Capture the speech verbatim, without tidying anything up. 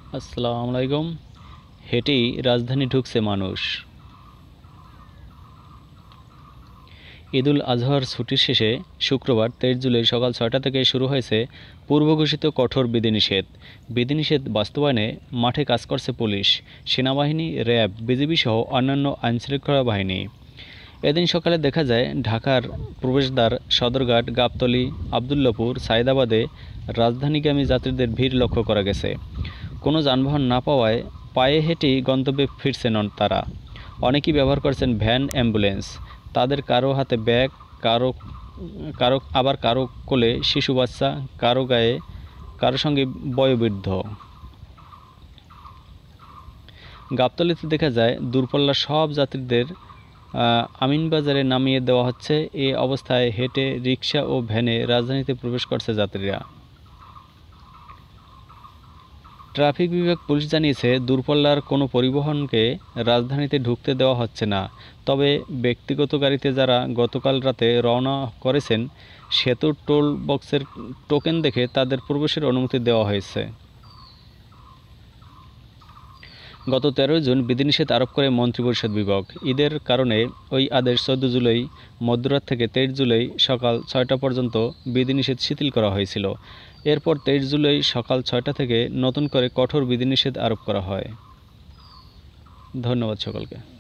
আসসালামু আলাইকুম। হেঁটেই রাজধানী ঢুকছে মানুষ। ঈদুল আজহার ছুটির শেষে শুক্রবার তেইশ জুলাই সকাল ছয়টা থেকে শুরু হয়েছে পূর্বঘোষিত কঠোর বিধিনিষেধ। বিধিনিষেধ বাস্তবায়নে মাঠে কাজ করছে পুলিশ, সেনাবাহিনী, র্যাব, বিজিবি সহ অন্যান্য আইনশৃঙ্খলা বাহিনী। এদিন সকালে দেখা যায় ঢাকার প্রবেশদ্বার, সদরঘাট, গাবতলী, আবদুল্লাপুর, সায়েদাবাদে রাজধানীগামী যাত্রীদের ভিড় লক্ষ্য করা গেছে। কোনো যানবাহন না পাওয়ায় পায়ে হেঁটেই গন্তব্যে ফিরছেন তারা। অনেকেই ব্যবহার করছেন ভ্যান, অ্যাম্বুলেন্স। তাদের কারো হাতে ব্যাগ, কারো কারো আবার কারো কোলে শিশু বাচ্চা, কারো গায়ে কারো সঙ্গে বয়োবৃদ্ধ। গাবতলীতে দেখা যায় দূরপাল্লার সব যাত্রীদের আমিনবাজারে নামিয়ে দেওয়া হচ্ছে। এ অবস্থায় হেঁটে, রিকশা ও ভ্যানে রাজধানীতে প্রবেশ করছে যাত্রীরা। ট্রাফিক বিভাগ পুলিশ জানিয়েছে, দূরপাল্লার কোনো পরিবহনকে রাজধানীতে ঢুকতে দেওয়া হচ্ছে না। তবে ব্যক্তিগত গাড়িতে যারা গতকাল রাতে রওনা করেছেন, সেতুর টোল বক্সের টোকেন দেখে তাদের প্রবেশের অনুমতি দেওয়া হয়েছে। গত তেরোই জুন বিধিনিষেধ আরোপ করে মন্ত্রিপরিষদ বিভাগ। ঈদের কারণে ওই আদেশ চৌদ্দ জুলাই মধ্যরাত থেকে তেইশ জুলাই সকাল ছয়টা পর্যন্ত বিধিনিষেধ শিথিল করা হয়েছিল। এরপর তেইশ জুলাই সকাল ছয়টা থেকে নতুন করে কঠোর বিধিনিষেধ আরোপ করা হয়। ধন্যবাদ সকলকে।